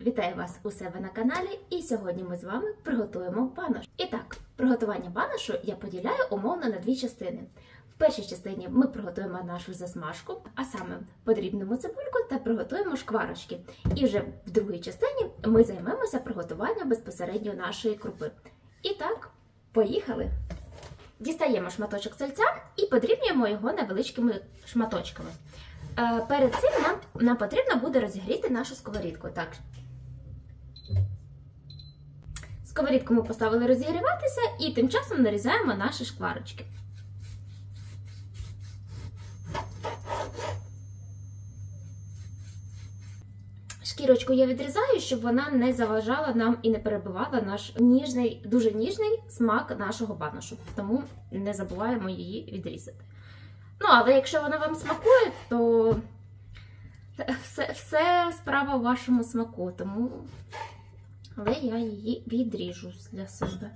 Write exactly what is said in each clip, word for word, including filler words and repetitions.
Вітаю вас у себе на каналі, і сьогодні ми з вами приготуємо банош. І так, приготування баношу я поділяю умовно на дві частини. В першій частині ми приготуємо нашу засмажку, а саме подрібнемо цибульку та приготуємо шкварочки. І вже в другій частині ми займемося приготуванням безпосередньо нашої крупи. І так, поїхали! Дістаємо шматочок сальця і подрібнюємо його невеличкими шматочками. Перед цим нам, нам потрібно буде розігріти нашу сковорідку. Так. Сковорідку ми поставили розігріватися і тим часом нарізаємо наші шкварочки. Шкірочку я відрізаю, щоб вона не заважала нам і не перебивала наш ніжний, дуже ніжний смак нашого баношу. Тому не забуваємо її відрізати. Ну, але якщо вона вам смакує, то все, все справа в вашому смаку, тому але я її відріжу для себе.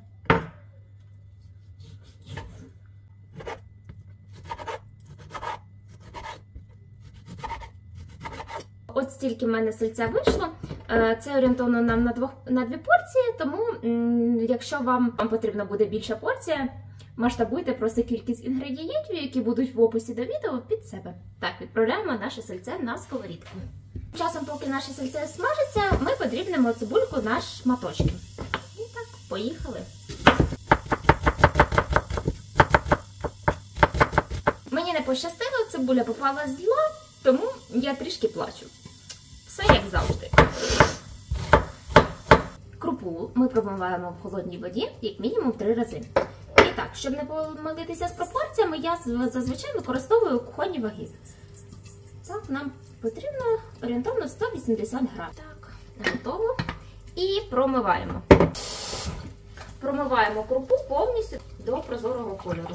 От стільки в мене сальця вийшло. Це орієнтовно нам на, двох, на дві порції, тому якщо вам, вам потрібна буде більша порція, масштабуйте просто кількість інгредієнтів, які будуть в описі до відео, під себе. Так, відправляємо наше сальце на сковорідку. Часом, поки наше сальце смажиться, ми подрібнемо цибульку на шматочки. І так, поїхали. Мені не пощастило, цибуля попала зла, тому я трішки плачу. Все як завжди. Крупу ми промиваємо в холодній воді, як мінімум три рази. І так, щоб не помилитися з пропорціями, я зазвичай використовую кухонні ваги. Так, нам потрібно орієнтовно сто вісімдесят грам. Так, готово. І промиваємо. Промиваємо крупу повністю до прозорого кольору.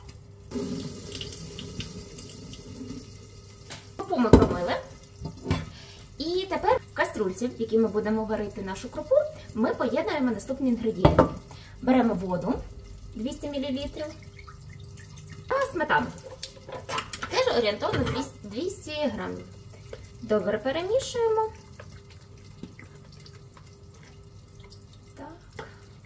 Крупу ми промили. І тепер в каструльці, в якій ми будемо варити нашу крупу, ми поєднуємо наступні інгредієнти. Беремо воду двісті мілілітрів та сметану. Теж орієнтовно двісті грамів. Добре перемішуємо. Так.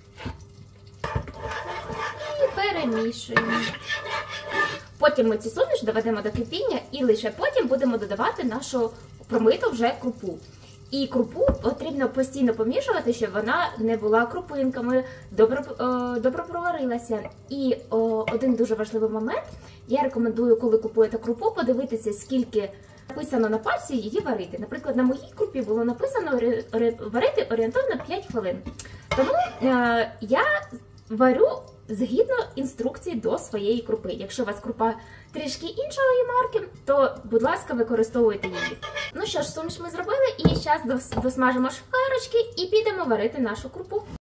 І перемішуємо. Потім ми ці суміш доведемо до кипіння і лише потім будемо додавати нашу промиту вже крупу. І крупу потрібно постійно помішувати, щоб вона не була крупинками, добре, добре проварилася. І о, один дуже важливий момент, я рекомендую, коли купуєте крупу, подивитися, скільки написано на пачці її варити. Наприклад, на моїй крупі було написано варити орієнтовно п'ять хвилин. Тому е, я варю згідно інструкції до своєї крупи. Якщо у вас крупа трішки іншої марки, то, будь ласка, використовуйте її. Ну що ж, суміш ми зробили, і зараз досмажимо шкварочки і підемо варити нашу крупу.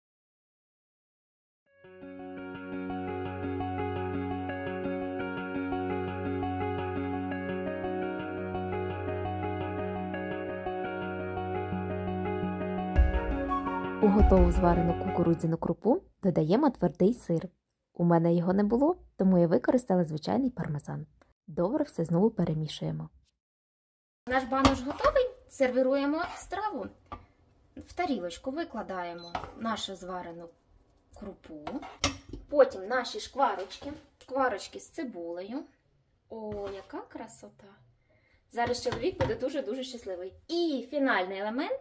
У готову зварену кукурудзяну крупу додаємо твердий сир. У мене його не було, тому я використала звичайний пармезан. Добре все знову перемішуємо. Наш банош готовий, сервіруємо страву. В тарілочку викладаємо нашу зварену крупу, потім наші шкварочки, шкварочки з цибулею. О, яка красота! Зараз чоловік буде дуже-дуже щасливий. І фінальний елемент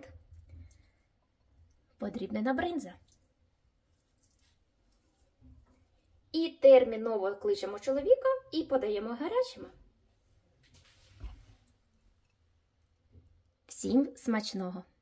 – подрібнена бринза. І терміново кличемо чоловіка і подаємо гарячими. Всім смачного!